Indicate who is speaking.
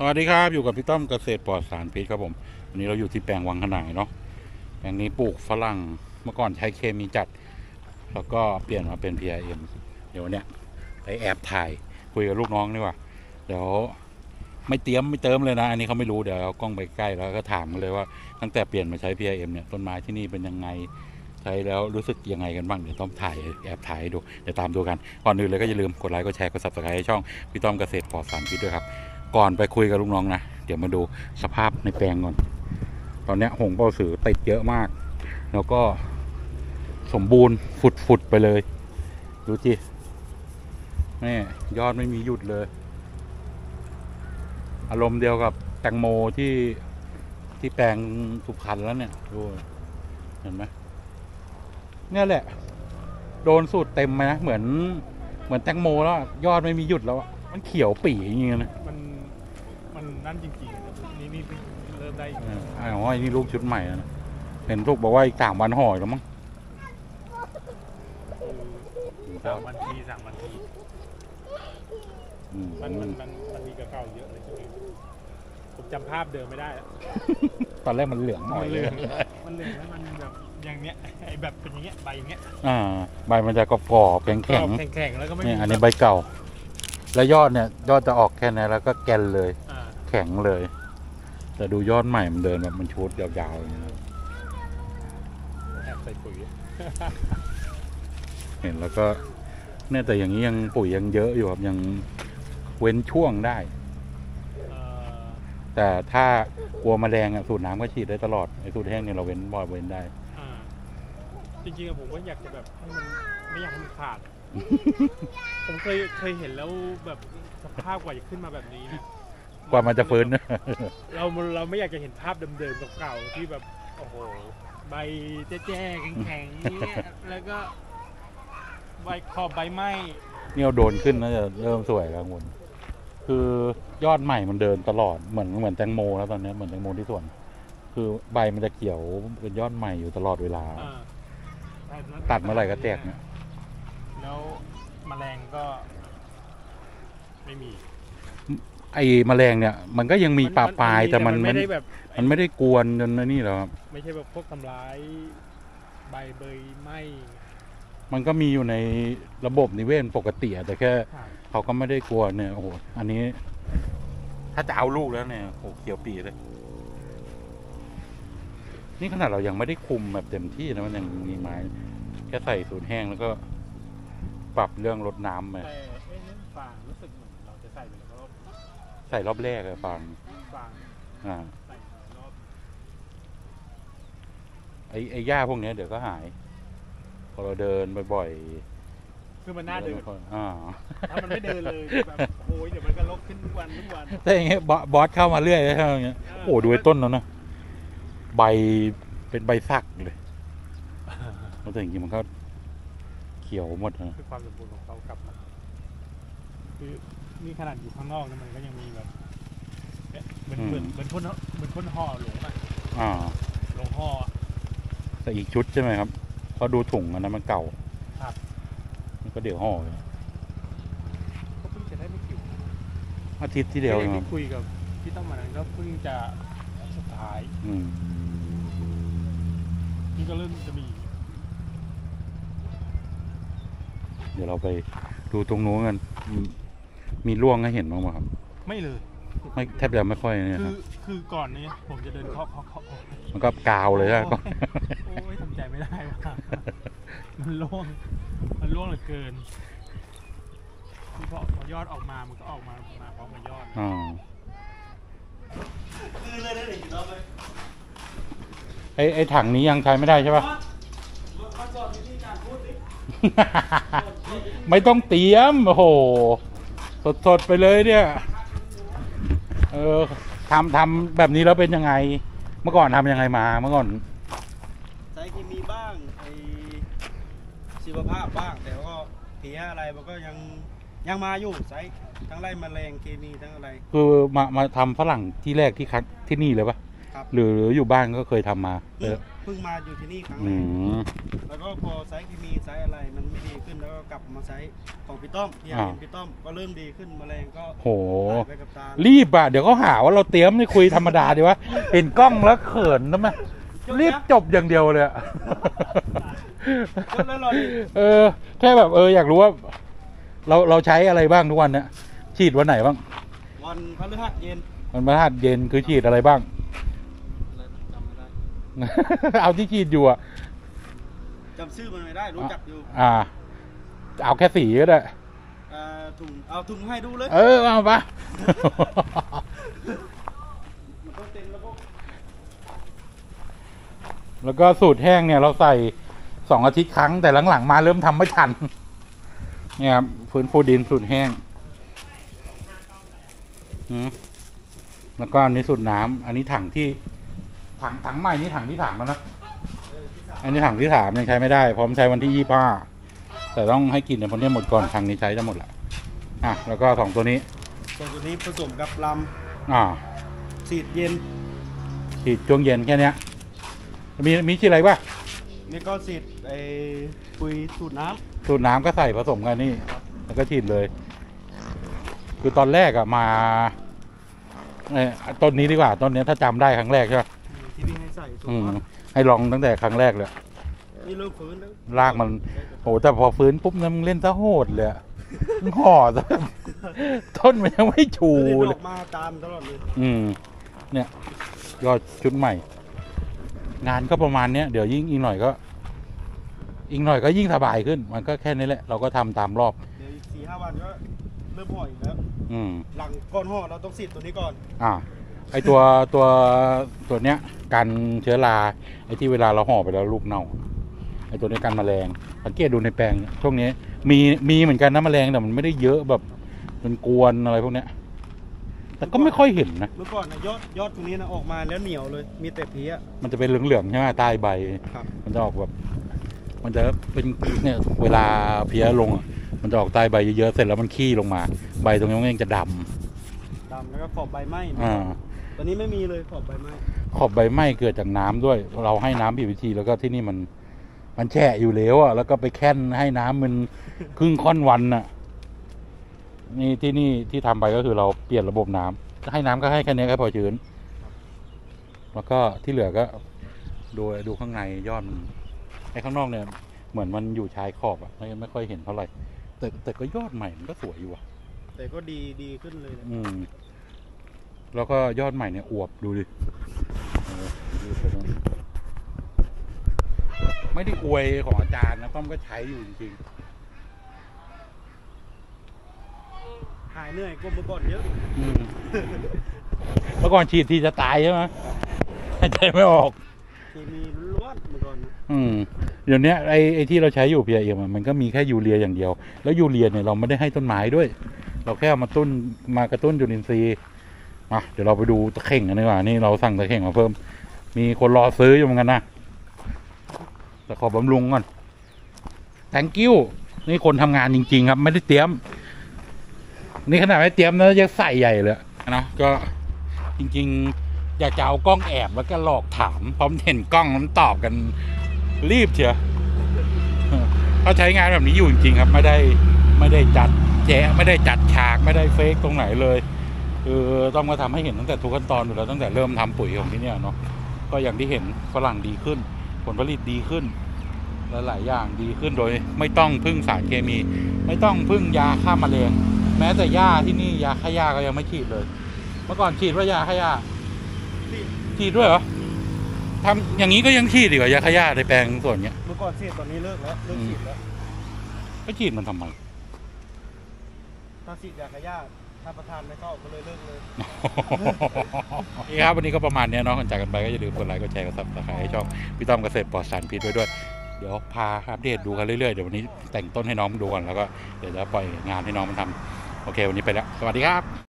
Speaker 1: วัสดีครับอยู่กับพี่ต้อมเกษตรปลอดสารพิษครับผมวันนี้เราอยู่ที่แปลงวังขนายเนาะแปลงนี้ปลูกฝรั่งเมื่อก่อนใช้เคมีจัดแล้วก็เปลี่ยนมาเป็น PRM เดี๋ยวเนี้ยไปแอบถ่ายคุยกับลูกน้องดีกว่าเดี๋ยวไม่เติมเลยนะอันนี้เขาไม่รู้เดี๋ยวเอากล้องไปใกล้แล้วก็ถามกันเลยว่าตั้งแต่เปลี่ยนมาใช้ PRM เนี่ยต้นไม้ที่นี่เป็นยังไงใช้แล้วรู้สึกยังไงกันบ้างเดี๋ยวต้อมถ่ายแอบถ่ายให้ดูเดี๋ยวตามดูกันก่อนอื่นเลยก็อย่าลืมกดไลค์กดแชร์กด Subscribe ให้ช่องพี่ต้อมเกษตรปลอดสารพิษด้วยครับก่อนไปคุยกับลูกน้องนะเดี๋ยวมาดูสภาพในแปลงก่อนตอนนี้หงส์เป้าสือติดเยอะมากแล้วก็สมบูรณ์ฝุดไปเลยดูจิแม่ยอดไม่มีหยุดเลยอารมณ์เดียวกับแตงโมที่แปลงสุพรรณแล้วเนี่ยดูเห็นไหมเนี่ยแหละโดนสูตรเต็มไหมนะเหมือนแตงโมแล้วยอดไม่มีหยุดแล้วมันเขียวปี่อย่างเงี้ยนะ
Speaker 2: มันนั่นจริงๆนี่เริ่มได้
Speaker 1: อ๋อนี่ลูกชุดใหม่นะเห็นลูกบอกว่าอีก3 วันห่อแล้วมั้ง
Speaker 2: 3 วันทีมันมีกระเก่าเยอะเลยใช่ไหมผมจำภาพเดิมไม่ได้
Speaker 1: ตอนแรกมันเหลืองหน่อยเลย
Speaker 2: มันเหลืองแล้วมันแบบอย่างเนี้ยไอแบบเป็นอย่างเงี้ยใบอย่างเงี้ย
Speaker 1: ใบมันจะกรอบๆแข็ง
Speaker 2: แล้วก็ไม่
Speaker 1: นี่อันนี้ใบเก่าแล้วยอดเนี่ยยอดจะออกแค่นี้แล้วก็แกนเลยแข็งเลยแต่ดูยอดใหม่มันเดินแบบมันชุดยาวๆอย่างนี้
Speaker 2: แอบใส่ปุ๋ย
Speaker 1: เห็นแล้วก็เนี่ยแต่อย่างนี้ยังปุ๋ยยังเยอะอยู่ครับยังเว้นช่วงได้แต่ถ้ากลัวแมลงสูตรน้ำก็ฉีดได้ตลอดไอ้สูตรแห้งเนี่ยเราเว้นบ่อยเว้นได้
Speaker 2: จริงๆผมก็อยากจะแบบให้มันไม่อยากให้มันขาด ผมเคยเห็นแล้วแบบสภาพกว่าจะขึ้นมาแบบนี้นะ
Speaker 1: กว่ามันจะฟื้น
Speaker 2: เราไม่อยากจะเห็นภาพเดิมๆเก่าๆที่แบบโอ้โหใบแจ้ๆแข็งๆแล้วก็ใบขอบใบไหม้
Speaker 1: นี่เราโดนขึ้นน่าจะเริ่มสวยแล้วคุณคือยอดใหม่มันเดินตลอดเหมือนแตงโมแล้วตอนนี้เหมือนแตงโมที่สวนคือใบมันจะเขียวเป็นยอดใหม่อยู่ตลอดเวลาตัดเมื่อไหร่ก็แตกเนี่ย
Speaker 2: แล้วแมลงก็ไม่มี
Speaker 1: ไอ้แมลงเนี่ยมันก็ยังมีปลายแต่มันไม่ได้แบบมันไม่ได้กวนจนนี่หรอก
Speaker 2: ไม่ใช่แบบพวกทำร้ายใบเบยไหม
Speaker 1: มันก็มีอยู่ในระบบนิเวศปกติแต่แค่เขาก็ไม่ได้กลัวเนี่ยโอ้โหอันนี้ถ้าจะเอาลูกแล้วเนี่ยโอ้เขียวปีเลยนี่ขนาดเรายังไม่ได้คุมแบบเต็มที่นะมันยังมีไม้แค่ใส่สูตรแห้งแล้วก็ปรับเรื่องรดน้ำไป
Speaker 2: ฟางรู้สึกเหมือนเราจะใส่ไปแล้วก็
Speaker 1: ใส่รอบแรกเลยฟางใส่รอบไอ้หญ้าพวกนี้เดี๋ยวก็หายพอเราเดินบ่อย
Speaker 2: ๆคือมันน่าเดินถ้ามันไม่เดินเลยแบบโอ้ยเดี๋ยวมันก็ลกขึ้นทุกวัน
Speaker 1: แต่อย่างเงี้ยบอสเข้ามาเรื่อยใช่ไหมอย่างเงี้ยโอ้ดูไอ้ต้นแล้วนะใบเป็นใบสักเลยแล้วแต่อย่างงี้มันก็เขียวหมดนะ
Speaker 2: คือความสมบูรณ์ของเขากลับมาคือนี่ขนาดอยู่ข้างนอกนะมันก็ยังมีแบบเหมือนพ่นห่อหลงหลงห่อ
Speaker 1: แต่อีกชุดใช่ไหมครับเพราะดูถุงอันนั้นมันเก่า
Speaker 2: ครับ
Speaker 1: มันก็เดี๋ยวห่อเลย
Speaker 2: ก็เพิ่งจะได้ไม่กี่
Speaker 1: อาทิตย์ที่เดียว
Speaker 2: ที่คุยกับที่ต้องมานั้นก็เพิ่งจะสุดท้ายนี่ก็เริ่มจะมี
Speaker 1: เดี๋ยวเราไปดูตรงนู้นกันมีร่วงให้เห็นบ้างไหมครับ
Speaker 2: ไม่เลย
Speaker 1: ไม่แทบจะไม่ค่อยเนี่ยครับ
Speaker 2: คือก่อนนี้ผมจะเดินเคาะ
Speaker 1: มันก็กาวเลยนะก็
Speaker 2: โอ้ยทำใจไม่ได้ว่ะมันร่วงเหลือเกินพอยอดออกมามันก็ออกมาพร้อมกับยอด
Speaker 1: คือเลยได้ถึงรอบเลยไอ้ถังนี้ยังใช้ไม่ได้ใช่ป่ะไม่ต้องเตรียมโอ้โหสดไปเลยเนี่ยทำแบบนี้แล้วเป็นยังไงเมื่อก่อนทำยังไงมาเมื่อก่อน
Speaker 3: ใช้เคมีบ้างไอชีวภาพบ้างแต่ก็เพี้ยอะไรมันก็ยังมาอยู่ใช้ทั้งไล่แมลงเคมีทั้งอะไร
Speaker 1: คือมาทำฝรั่งที่แรกที่นี่เลยปะ
Speaker 3: ครับ
Speaker 1: หรืออยู่บ้านก็เคยทำมา
Speaker 3: เพิ่งมาอยู่ที่นี่ครั้งแร
Speaker 1: อื
Speaker 3: ก
Speaker 1: ม
Speaker 3: แล้วก็พอไซส์เคมีไซส์อะไรมันไม่ดีขึ้นแล้วก็กลับมาไซส์ของพี่ต้อมพี่เห็นพี่ต้อมก็เริ่มดีขึ้นแมลงก็
Speaker 1: โห
Speaker 3: หายไปกับตา
Speaker 1: รีบอ่ะเดี๋ยวเขาหาว่าเราเตรียมนี่คุยธรรมดาดีวะเห็นกล้องแล้วเขินนะมั้ยรีบจบอย่างเดียวเลยอะ
Speaker 3: แล้วเราดิ
Speaker 1: แค่แบบอยากรู้ว่า เราใช้อะไรบ้างทุกวันเนี่ยฉีดวันไหนบ้าง
Speaker 3: วันพฤหัสเย็น
Speaker 1: วันพฤหัสเย็นคือฉีดอะไรบ้าง
Speaker 3: อะไรจำไม่ได้
Speaker 1: เอาที่ฉีดอยู่อ่ะ
Speaker 3: จำชื่อมันไม่ได้รู้จักอยู่
Speaker 1: เอาแค่สีก็ได้
Speaker 3: เอาถุงให้ดูเลย
Speaker 1: เอาปะ
Speaker 3: มันต้องเต็มแล้วก็
Speaker 1: แล้วก็สูตรแห้งเนี่ยเราใส่2 อาทิตย์ครั้งแต่หลังๆมาเริ่มทำไม่ทันเนี่ยครับฟื้นฟูดินสูตรแห้งแล้วก็อันนี้สูตรน้ำอันนี้ถังที่ถังใหม่นี่ถังที่3แล้วนะอันนี้ถังที่3ยังใช้ไม่ได้พร้อมใช้วันที่25แต่ต้องให้กินในพวกนี้หมดก่อนถังนี้ใช้จะหมดละแล้วก็2ตัวนี้
Speaker 3: ผสมกับลำฉีดเย็น
Speaker 1: ฉีดช่วงเย็นแค่นี้มีฉีดอะไรบ้าง
Speaker 3: นี่ก็ฉีดปุ๋ยสูตรน้
Speaker 1: ำก็ใส่ผสมกันนี่แล้วก็ฉีดเลยคือตอนแรกอะมาต้นนี้ดีกว่าต้นนี้ถ้าจำได้ครั้งแรกใช่ไหม
Speaker 3: ที่พี่ให้ใส่
Speaker 1: ให้ลองตั้งแต่ครั้งแรกเลย
Speaker 3: นี่เริ่มฟื้นแล้ว
Speaker 1: รากมันโหแต่พอฟื้นปุ๊บมันเล่นซะโหดเลยห่อซะต้นมันยังไม่ชูเลย
Speaker 3: มาตามตลอดเลย
Speaker 1: เนี่ยยอดชุดใหม่งานก็ประมาณเนี้ยเดี๋ยวอีกหน่อยก็ยิ่งสบายขึ้นมันก็แค่นี้แหละเราก็ทำตามรอบ
Speaker 3: เดี๋ยวอีก 4-5 วันก็เริ่มห่ออีกแล้วหลังก่อนห่อเราต้องฉีดตัวนี้ก่อน
Speaker 1: ไอตัวเนี้ยกันเชื้อราไอที่เวลาเราห่อไปแล้วลูกเน่าไอตัวนี้กันแมลงสังเกตดูในแปลงช่วงนี้มีเหมือนกันนะแมลงแต่มันไม่ได้เยอะแบบมันกวนอะไรพวกเนี้ยแต่ก็ไม่ค่อยเห็นนะ
Speaker 3: เมื่อก่อนนะยอดตรงนี้นะออกมาแล้วเหนียวเลยมีแต่เพี้ย
Speaker 1: มันจะเป็นเหลืองๆใช่ไหมใต้ใบมันจะออกแบบมันจะเป็นเนี่ยเวลาเพี้ยลงมันจะออกใต้ใบเยอะๆเสร็จแล้วมันขี้ลงมาใบตรงนี้มันเองจะด
Speaker 3: ำแล้วก็ขอบใบไหม้ตอนนี้ไม่มีเลยขอบใบไหม้
Speaker 1: เกิดจากน้ำด้วยเราให้น้ำผิดวิธีแล้วก็ที่นี่มันแฉะอยู่แล้วแล้วก็ไปแค่นให้น้ำมันครึ่งค่อนวันนี่ที่ทำไปก็คือเราเปลี่ยนระบบน้ำให้น้ำก็ให้แค่นี้แค่พอชื้นแล้วก็ที่เหลือก็ดูข้างในยอดมันไอ้ข้างนอกเนี่ยเหมือนมันอยู่ชายขอบไม่ค่อยเห็นเท่าไหร่แต่ก็ยอดใหม่มันก็สวยอยู่
Speaker 3: แต่ก็ดีขึ้นเลย
Speaker 1: แล้วก็ยอดใหม่เนี่ยอวบดูดิไม่ได้อวยของอาจารย์นะต้อมก็ใช้อยู่จริง
Speaker 3: หายเหนื่อยกว่าเมื่อก่อนเยอะ
Speaker 1: เมื่อก่อนฉีดทีจะตายใช่ไหมหายใจไม่ออก
Speaker 3: เคมีล้วนเมื่อก่อน
Speaker 1: เดี๋ยวนี้ไอ้ที่เราใช้อยู่PRMมันก็มีแค่ยูเรียอย่างเดียวแล้วยูเรียเนี่ยเราไม่ได้ให้ต้นไม้ด้วยเราแค่มากระตุ้นจุลินทรีย์เดี๋ยวเราไปดูตะเข่งกันดีกว่านี่เราสั่งตะเข่งมาเพิ่มมีคนรอซื้ออยู่เหมือนกันนะแต่ขอบำรุงก่อน thank you นี่คนทำงานจริงๆครับไม่ได้เตรียมนี่ขนาดไม่เตรียมนะยังใส่ใหญ่เลยนะก็จริงๆอยากจะเอากล้องแอบแล้วก็หลอกถามพร้อมเห็นกล้องแล้วตอบกันรีบเชียวเขาใช้งานแบบนี้อยู่จริงๆครับไม่ได้จัดแจ๊ไม่ได้จัดฉากไม่ได้เฟกตรงไหนเลยต้องมาทำให้เห็นตั้งแต่ทุกขั้นตอนอยู่แล้วตั้งแต่เริ่มทำปุ๋ยของที่นี่เนาะก็อย่างที่เห็นฝรั่งดีขึ้นผลผลิตดีขึ้นและหลายอย่างดีขึ้นโดยไม่ต้องพึ่งสารเคมีไม่ต้องพึ่งยาฆ่าแมลงแม้แต่หญ้าที่นี่ยาฆ่าหญ้าก็ยังไม่ฉีดเลยเมื่อก่อนฉีดว่ายาฆ่าหญ้าฉีดด้วยเหรอทำอย่างนี้ก็ยังฉีดดีกว่ายาฆ่าหญ้าในแปลงส่วนเนี้ย
Speaker 3: เมื่อก่อนฉีดตอนนี้เลิกฉีดแล้ว
Speaker 1: ก็ฉีดมันทำไม
Speaker 3: ถ้าฉีดยาฆ่าหญ้าถ้าประธานไม่เข้าก็เลยเลิกเลย
Speaker 1: นี่ครับวันนี้ก็ประมาณนี้เนาะก่อนจากกันไปก็อย่าลืมกดไลค์กดแชร์กดซับสไครต์ให้ช่องพี่ต้อมเกษตรปลอดสารพิษด้วยเดี๋ยวพาอัปเดตดูกันเรื่อยๆเดี๋ยววันนี้แต่งต้นให้น้องดูก่อนแล้วก็เดี๋ยวจะปล่อยงานให้น้องมันทำโอเควันนี้ไปแล้วสวัสดีครับ